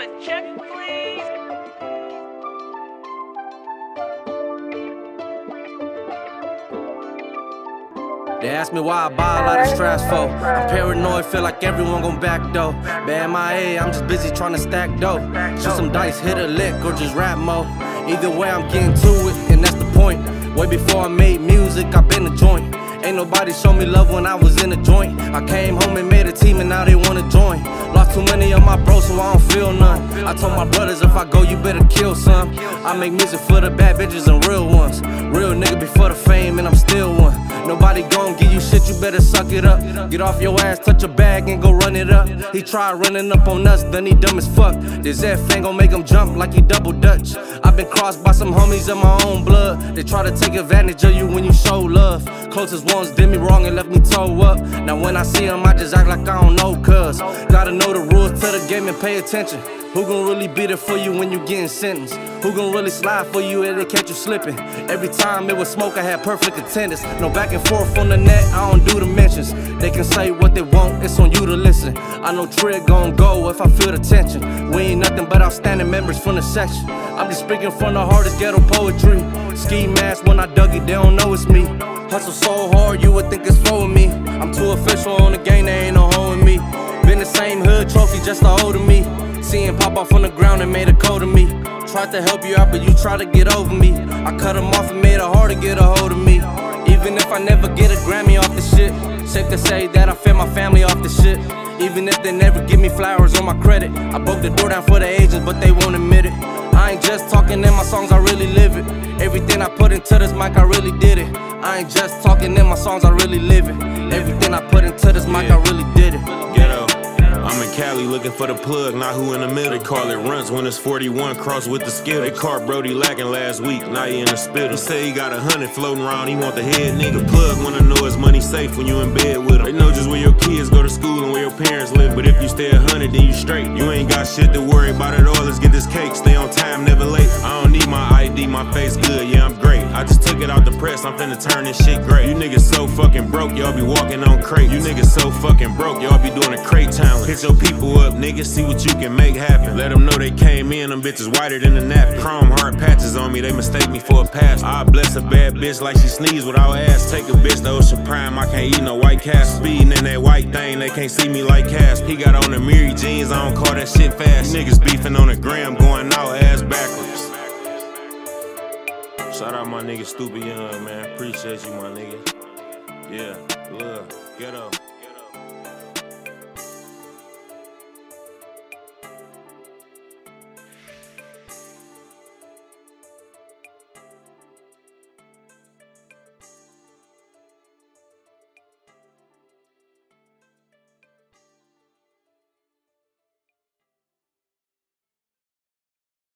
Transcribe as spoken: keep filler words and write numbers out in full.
a check, please? They ask me why I buy a lot of straps for. I'm paranoid, feel like everyone gon' back though. Bad M I A, I'm just busy trying to stack dough. Shoot some dice, hit a lick, or just rap mo. Either way, I'm getting to it, and that's the point. Way before I made music, I been a joint. Ain't nobody show me love when I was in a joint. I came home and made a team and now they wanna join. Lost too many of my bros so I don't feel none. I told my brothers if I go you better kill some. I make music for the bad bitches and real ones. Real nigga before the fame and I'm still one. Nobody gon' give you shit, you better suck it up. Get off your ass, touch a bag and go run it up. He tried running up on us, then he dumb as fuck. This F ain't gon' make him jump like he double dutch. I've been crossed by some homies of my own blood. They try to take advantage of you when you show love. Closest ones did me wrong and left me toe up. Now when I see them I just act like I don't know cuz. Gotta know the rules to the game and pay attention. Who gon' really be there for you when you getting sentenced? Who gon' really slide for you if they catch you slipping? Every time it was smoke I had perfect attendance. No back and forth on the net, I don't do the mentions. They can say what they want, it's on you to listen. I know Trig gon' go if I feel the tension. We ain't nothing but outstanding members from the section. I'm just speaking from the hardest ghetto poetry. Ski mask when I dug it, they don't know it's me. Hustle so hard you would think it's for me. I'm too official on the game, there ain't no holding me. Been the same hood trophy just a older me. Seeing pop off on the ground and made a code of me. Tried to help you out but you tried to get over me. I cut them off and made it hard to get a hold of me. Even if I never get a Grammy off the shit, safe to say that I fed my family off the shit. Even if they never give me flowers on my credit, I broke the door down for the agents but they won't admit it. I ain't just talking in my songs, I really live it. Everything I put into this mic, I really did it. I ain't just talking in my songs, I really live it. Everything I put into this mic, I really did it. Ghetto. I'm in Cali looking for the plug, not who in the middle. They call it runs when it's forty-one cross with the skill. They caught Brody lacking last week, now he in the spittle. He say he got a hundred floating around, he want the head nigga. Plug wanna know his money safe when you in bed with him. They know just where your kids go to school and where your parents live. But if you stay a hundred, then you straight. You ain't got shit to worry about at all, let's get this cake. Stay on time, never late. I don't need my I D, my face good, yeah I'm great. I just took it out the press, I'm finna turn this shit great. You niggas so fucking broke, y'all be walking on crate. You niggas so fucking broke, y'all be doing a crate challenge. Hit your people up, niggas, see what you can make happen. Let them know they came in, them bitches whiter than the napkin. Chrome heart patches on me, they mistake me for a pastor. I bless a bad bitch like she sneeze without ass. Take a bitch to Ocean Prime, I can't eat no White Castle. Speeding in that white thing, they can't see me like Casper. He got on the Miri jeans, I don't call that shit fast. You niggas beefing on the gram, going out ass backwards. Shout out my nigga Stupid Young, man. Appreciate you, my nigga. Yeah, love, ghetto.